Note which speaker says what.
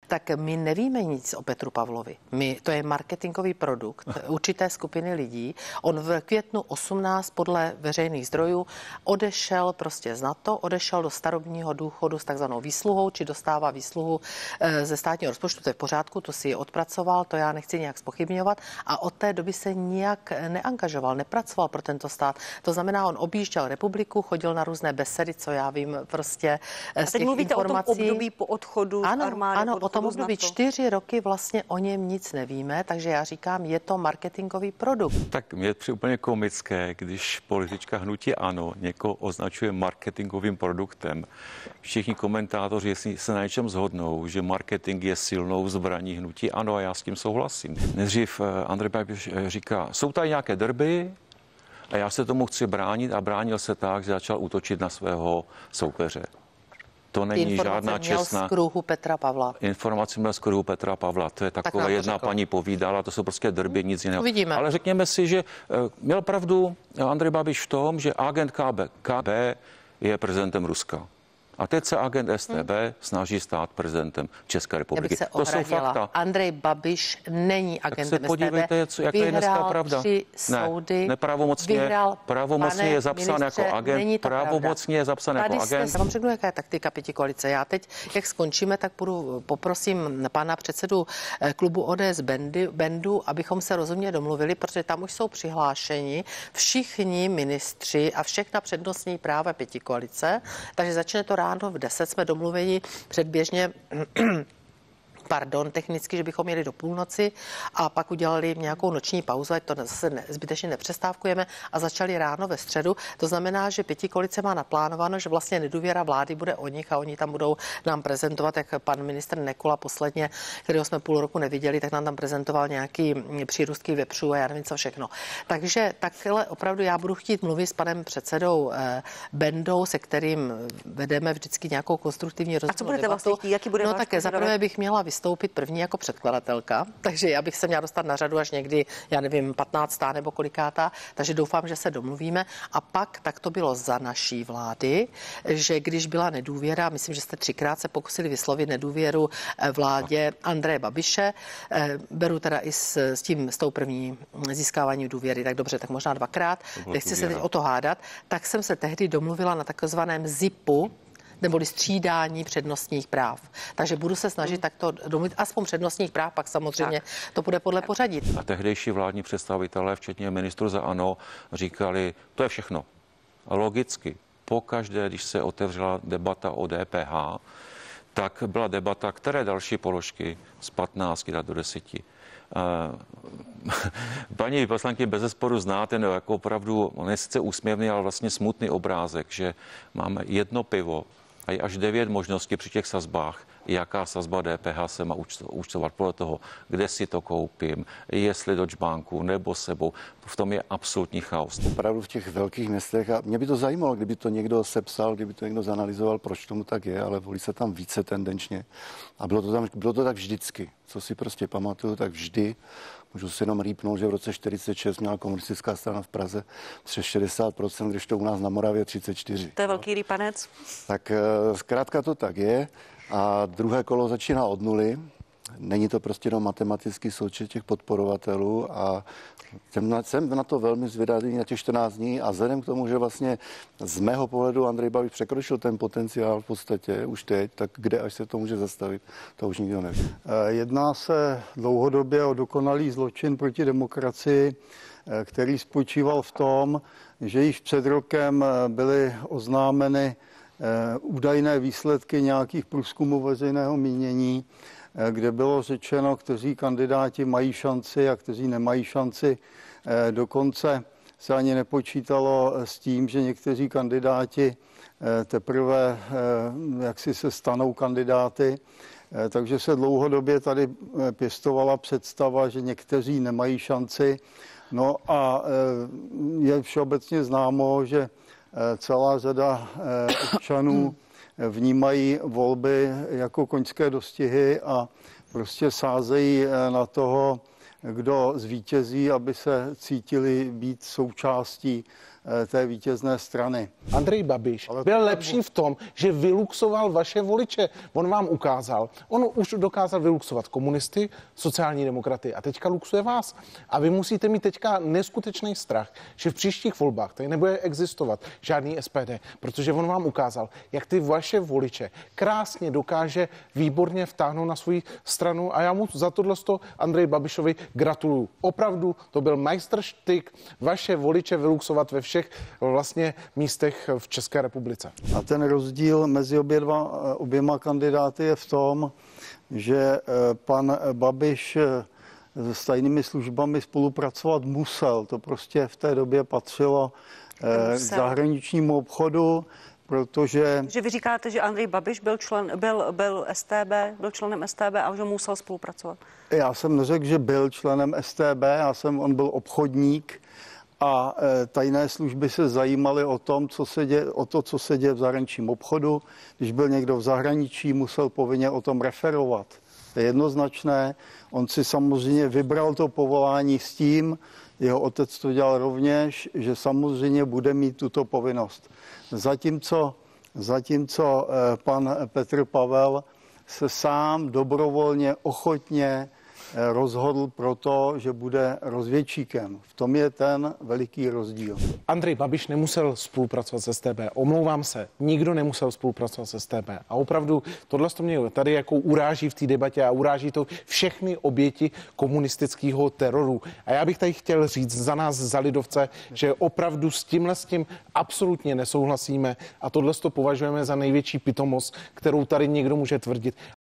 Speaker 1: Tak my nevíme nic o Petru Pavlovi. To je marketingový produkt určité skupiny lidí. On v květnu 18 podle veřejných zdrojů odešel prostě z NATO, odešel do starobního důchodu s takzvanou výsluhou, či dostává výsluhu ze státního rozpočtu. To je v pořádku, to si je odpracoval, to já nechci nějak zpochybňovat. A od té doby se nijak neangažoval, nepracoval pro tento stát. To znamená, on objížděl republiku, chodil na různé besedy, co já vím prostě z těch
Speaker 2: mluvíte
Speaker 1: informací.
Speaker 2: O tom období po odchodu z armády?
Speaker 1: Ano, o tom období 4 roky vlastně o něm nic nevíme, takže já říkám, je to marketingový produkt.
Speaker 3: Tak mě je úplně komické, když politička hnutí ANO někoho označuje marketingovým produktem. Všichni komentátoři se na něčem shodnou, že marketing je silnou zbraní hnutí ANO a já s tím souhlasím. Nejdřív Andrej Babiš říká, jsou tady nějaké derby a já se tomu chci bránit a bránil se tak, že začal útočit na svého soupeře. To není žádná čestná.
Speaker 1: Z kruhu Petra Pavla.
Speaker 3: Informace měl z kruhu Petra Pavla. To je takové jedna paní povídala, to jsou prostě derby, nic jiného.
Speaker 1: Uvidíme.
Speaker 3: Ale řekněme si, že měl pravdu Andrej Babiš v tom, že agent KB je prezidentem Ruska. A teď se agent StB snaží stát prezidentem České republiky.
Speaker 1: To jsou fakta. Andrej Babiš není agentem StB.
Speaker 3: Podívejte, jaká je dneska pravda.
Speaker 1: Soudy,
Speaker 3: pravomocně je zapsán jako agent. Pravomocně je zapsán jako agent.
Speaker 1: Já vám řeknu, jaká je taktika pětikoalice. Já teď, jak skončíme, tak poprosím pana předsedu klubu ODS Bendu, abychom se rozumně domluvili, protože tam už jsou přihlášeni všichni ministři a všechna přednostní práva pětikoalice. Takže začne to ráno v 10, jsme domluveni předběžně technicky, že bychom jeli do půlnoci a pak udělali nějakou noční pauzu, ať to zase zbytečně nepřestávkujeme a začali ráno ve středu. To znamená, že pětikoalice má naplánováno, že vlastně nedůvěra vlády bude o nich a oni tam budou nám prezentovat, jak pan ministr Nekula posledně, kterého jsme půl roku neviděli, tak nám tam prezentoval nějaký přírůstky vepřů a já nevím co všechno. Takže takhle opravdu já budu chtít mluvit s panem předsedou Bendou, se kterým vedeme vždycky nějakou konstruktivní rozhovoru.
Speaker 2: A co budete vlastně chtít? Jaký bude váš
Speaker 1: tak zaprvé bych měla vystoupit první jako předkladatelka, takže já bych se měla dostat na řadu až někdy, já nevím, 15. nebo kolikátá, takže doufám, že se domluvíme. A pak tak to bylo za naší vlády, že když byla nedůvěra, myslím, že jste 3krát se pokusili vyslovit nedůvěru vládě Andreje Babiše, beru teda i s tou první získáváním důvěry, tak dobře, tak možná 2krát, nechci se teď o to hádat, tak jsem se tehdy domluvila na takzvaném zipu, neboli střídání přednostních práv. Takže budu se snažit takto domluvit aspoň přednostních práv, pak samozřejmě to bude podle pořadí.
Speaker 3: A tehdejší vládní představitelé, včetně ministru za ANO, říkali, to je všechno. A logicky, pokaždé, když se otevřela debata o DPH, tak byla debata, které další položky z 15 dát do 10. Paní poslankyně bezesporu zná ten jako opravdu, on je sice úsměvný, ale vlastně smutný obrázek, že máme jedno pivo a je až 9 možností při těch sazbách, jaká sazba DPH se má účtovat podle toho, kde si to koupím, jestli do banku nebo sebou. V tom je absolutní chaos.
Speaker 4: Opravdu v těch velkých městech, a mě by to zajímalo, kdyby to někdo sepsal, kdyby to někdo zanalyzoval, proč tomu tak je, ale volí se tam více tendenčně. A bylo to tak vždycky. Co si prostě pamatuju, tak vždy. Můžu si jenom rýpnout, že v roce 46 měla komunistická strana v Praze přes 60%, když to u nás na Moravě 34%.
Speaker 2: To je velký rýpanec.
Speaker 4: Tak zkrátka to tak je. A druhé kolo začíná od nuly. Není to prostě jenom matematický součet těch podporovatelů a jsem na to velmi zvědavý na těch 14 dní a vzhledem k tomu, že vlastně z mého pohledu Andrej Babiš překročil ten potenciál v podstatě už teď, tak kde až se to může zastavit, to už nikdo neví.
Speaker 5: Jedná se dlouhodobě o dokonalý zločin proti demokracii, který spočíval v tom, že již před rokem byly oznámeny údajné výsledky nějakých průzkumů veřejného mínění, kde bylo řečeno, kteří kandidáti mají šanci a kteří nemají šanci. Dokonce se ani nepočítalo s tím, že někteří kandidáti teprve jaksi se stanou kandidáty. Takže se dlouhodobě tady pěstovala představa, že někteří nemají šanci. No a je všeobecně známo, že celá řada občanů vnímají volby jako koňské dostihy a prostě sázejí na toho, kdo zvítězí, aby se cítili být součástí té vítězné strany.
Speaker 6: Andrej Babiš byl lepší v tom, že vyluxoval vaše voliče. On vám ukázal, on už dokázal vyluxovat komunisty, sociální demokraty a teďka luxuje vás. A vy musíte mít teďka neskutečný strach, že v příštích volbách tady nebude existovat žádný SPD, protože on vám ukázal, jak ty vaše voliče krásně dokáže výborně vtáhnout na svou stranu a já mu za tohle Andrej Babišovi gratuluju. Opravdu to byl majstrštyk vaše voliče vyluxovat ve všech vlastně místech v České republice.
Speaker 5: A ten rozdíl mezi oběma kandidáty je v tom, že pan Babiš s tajnými službami spolupracovat musel. To prostě v té době patřilo k zahraničnímu obchodu, protože...
Speaker 2: Že vy říkáte, že Andrej Babiš byl členem StB a že musel spolupracovat.
Speaker 5: Já jsem neřekl, že byl členem StB, on byl obchodník a tajné služby se zajímaly o to, co se děje v zahraničním obchodu. Když byl někdo v zahraničí, musel povinně o tom referovat. To je jednoznačné. On si samozřejmě vybral to povolání s tím, jeho otec to dělal rovněž, že samozřejmě bude mít tuto povinnost. Zatímco pan Petr Pavel se sám dobrovolně, ochotně rozhodl proto, že bude rozvědčíkem. V tom je ten veliký rozdíl.
Speaker 6: Andrej Babiš nemusel spolupracovat se StB. Omlouvám se, nikdo nemusel spolupracovat se StB. A opravdu tohle to mě tady jako uráží v té debatě a uráží to všechny oběti komunistického teroru. A já bych tady chtěl říct za nás, za lidovce, že opravdu s tím absolutně nesouhlasíme a tohle to považujeme za největší pitomost, kterou tady někdo může tvrdit.